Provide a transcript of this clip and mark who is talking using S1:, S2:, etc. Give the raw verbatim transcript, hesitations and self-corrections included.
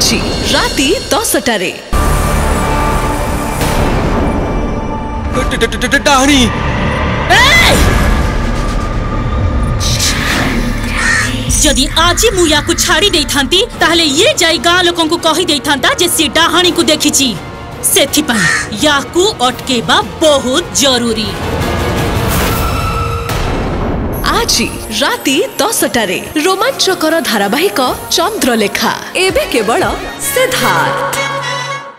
S1: आज राति दसटारे
S2: डाहाणी
S3: जदि आज मु या को छाड़ी दे थांती ताहले ये जाई गाँ लोकन को कही दे थांता जे सी डाहाणी को देखिची सेथि पई या को अटकेबा बहुत जरूरी।
S1: आज राति दसटारे रोमांचकर धारावाहिक चंद्रलेखा एबे केवल सिद्धार्थ।